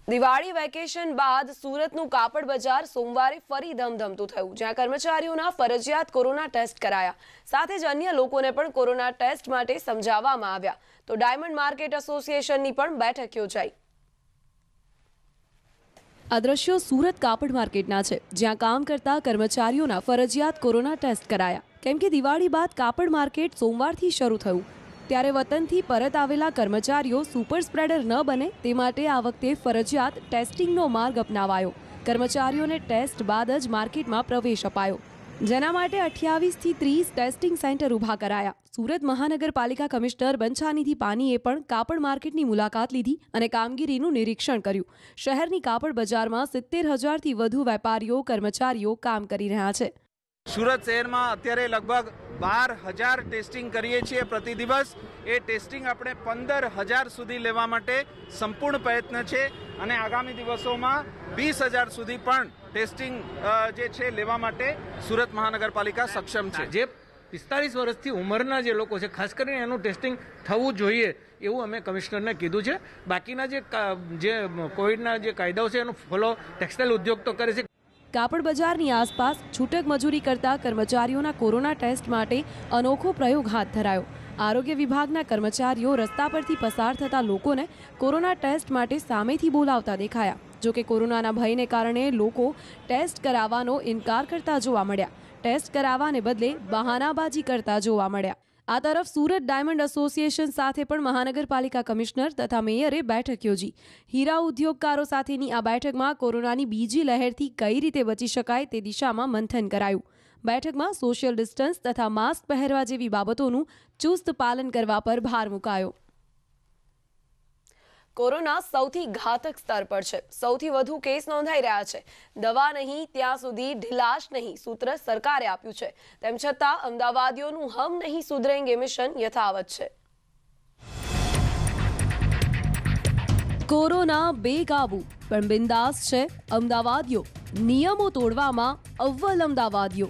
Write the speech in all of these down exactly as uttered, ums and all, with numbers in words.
Diwali vacation બાદ સુરતનું કાપડ બજાર સોમવારે ફરી ધમધમતું થયું, જ્યાં કર્મચારીઓના ફરજિયાત કોરોના ટેસ્ટ કરાયા, સાથે જ અન્ય લોકોને પણ કોરોના ટેસ્ટ માટે સમજાવવામાં આવ્યા. તો ડાયમંડ માર્કેટ એસોસિએશનની પણ બેઠક યોજાઈ. આ દ્રશ્યો સુરત કાપડ માર્કેટના છે, જ્યાં કામ કરતા કર્મચારીઓના ફરજિયાત કોરોના ટેસ્ટ કરાયા. કેમ કે દિવાળી બાદ કાપડ માર્કેટ સોમવારથી શરૂ થયું, ત્યારે વતનથી પરત આવેલા કર્મચારીઓ સુપર સ્પ્રેડર ન બને તે માટે આ વખતે ફરજિયાત ટેસ્ટિંગનો માર્ગ અપનાવાયો. કર્મચારીઓને ટેસ્ટ બાદ જ માર્કેટમાં પ્રવેશ અપાયો, જેના માટે અઠ્યાવીસ થી ત્રીસ ટેસ્ટિંગ સેન્ટર ઊભા કરાયા. સુરત મહાનગરપાલિકા કમિશનર બંછાનિધિ પાનીએ પણ કાપડ માર્કેટની મુલાકાત લીધી અને કામગીરીનું નિરીક્ષણ કર્યું. શહેરની કાપડ બજારમાં સિત્તેર હજારથી વધુ વેપારીઓ કર્મચારીઓ કામ કરી રહ્યા છે. સુરત શહેરમાં અત્યારે લગભગ બાર હજાર ટેસ્ટિંગ કરીએ છીએ પ્રતિ દિવસ. એ ટેસ્ટિંગ આપણે પંદર હજાર સુધી લેવા માટે સંપૂર્ણ પ્રયત્ન છે અને આગામી દિવસોમાં વીસ હજાર સુધી પણ ટેસ્ટિંગ જે છે લેવા માટે સુરત મહાનગરપાલિકા સક્ષમ છે. જે પિસ્તાલીસ વર્ષથી ઉંમરના જે લોકો છે, ખાસ કરીને એનું ટેસ્ટિંગ થવું જોઈએ એવું અમે કમિશનરને કીધું છે. બાકીના જે જે કોવિડના જે કાયદાઓ છે એનું ફોલો ટેક્સટાઇલ ઉદ્યોગ તો કરે છે. કાપડ બજારની આસપાસ છૂટક મજૂરી કરતા કર્મચારીઓના કોરોના ટેસ્ટ માટે અનોખો પ્રયોગ હાથ ધરાયો. આરોગ્ય વિભાગના કર્મચારીઓ રસ્તા પરથી પસાર થતા લોકોને કોરોના ટેસ્ટ માટે સામેથી બોલાવતા દેખાયા. જોકે કોરોનાના ભયને કારણે લોકો ટેસ્ટ કરાવવાનો ઇનકાર કરતા જોવા મળ્યા. ટેસ્ટ કરાવવાને બદલે બહાનાબાજી કરતા જોવા મળ્યા. આ તરફ સુરત ડાયમંડ એસોસિએશન સાથે પણ મહાનગરપાલિકા કમિશનર તથા મેયરે બેઠક યોજી. હીરા ઉદ્યોગકારો સાથેની આ બેઠકમાં કોરોનાની બીજી લહેરથી કઈ રીતે બચી શકાય તે દિશામાં મંથન કરાયું. બેઠકમાં સોશિયલ ડિસ્ટન્સ તથા માસ્ક પહેરવા જેવી બાબતોનું ચુસ્ત પાલન કરવા પર ભાર મુકાયો. કોરોના સૌથી ઘાતક સ્તર પર છે. સૌથી વધુ કેસ નોંધાઈ રહ્યા છે. દવા નહીં ત્યાં સુધી ઢીલાશ નહીં સૂત્ર સરકારે આપ્યું છે. તેમ છતાં અમદાવાદીઓનું હમ નહીં સુધરેંગે મિશન યથાવત છે. કોરોના બેકાબુ પણ બિંદાસ છે અમદાવાદીઓ. નિયમો તોડવામાં અવ્વલ અમદાવાદીઓ.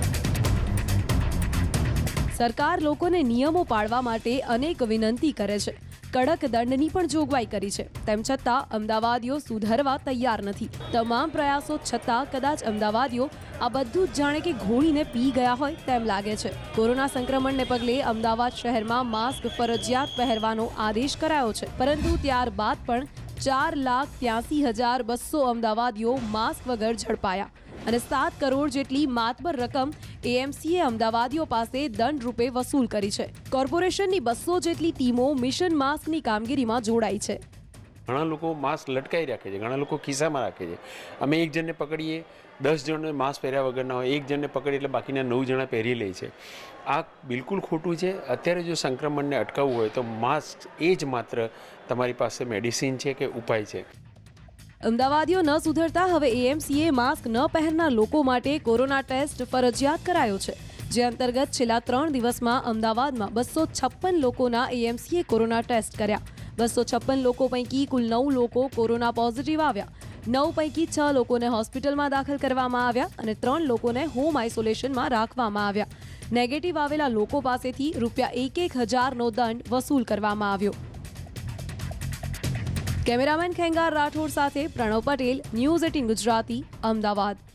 સરકાર લોકોને નિયમો પાળવા માટે અનેક વિનંતી કરે છે. કડક દંડની પણ જોગવાઈ કરી છે. તેમ છતાં અમદાવાદીઓ સુધરવા તૈયાર નથી. તમામ પ્રયાસો છતાં કદાચ અમદાવાદીઓ આ બધું જ જાણે કે ઘોળીને પી ગયા હોય તેમ લાગે છે. કોરોના સંક્રમણને પગલે અમદાવાદ શહેરમાં માસ્ક ફરજિયાત પહેરવાનો આદેશ કરાયો છે, પરંતુ ત્યારબાદ પણ ચાર લાખ ત્યાસી હજાર બસો અમદાવાદીઓ માસ્ક વગર ઝડપાયા અને સાત કરોડ જેટલી માતબર રકમ એએમસીએ અમદાવાદીઓ પાસે દંડ રૂપે વસૂલ કરી છે. કોર્પોરેશનની બસો જેટલી ટીમો મિશન માસ્કની કામગીરીમાં જોડાઈ છે. ઘણા લોકો માસ્ક લટકાઈ રાખે છે, ઘણા લોકો ખિસ્સામાં રાખે છે. અમે એક જણને પકડીએ, દસ જણને માસ્ક પહેર્યા વગરના હોય, એક જણને પકડી એટલે બાકીના નવ જણા પહેરી લે છે. આ બિલકુલ ખોટું છે. અત્યારે જો સંક્રમણને અટકાવવું હોય તો માસ્ક એ જ માત્ર તમારી પાસે મેડિસિન છે કે ઉપાય છે. અમદાવાદીઓ ન સુધરતા હવે એએમસીએ માસ્ક ન પહેરનાર લોકો માટે કોરોના ટેસ્ટ ફરજિયાત કરાયો છે, જે અંતર્ગત છેલ્લા ત્રણ દિવસમાં અમદાવાદમાં બસો છપ્પન લોકોના એએમસીએ કોરોના ટેસ્ટ કર્યા. બસો છપ્પન લોકો પૈકી કુલ નવ લોકો કોરોના પોઝિટિવ આવ્યા. નવ પૈકી છ લોકોને હોસ્પિટલમાં દાખલ કરવામાં આવ્યા અને ત્રણ લોકોને હોમ આઇસોલેશનમાં રાખવામાં આવ્યા. નેગેટિવ આવેલા લોકો પાસેથી રૂપિયા એક એક હજારનો દંડ વસૂલ કરવામાં આવ્યો. કેમેરામેન ખેંગાર રાઠોડ સાથે પ્રણવ પટેલ, ન્યૂઝ એટીન ગુજરાતી, અમદાવાદ.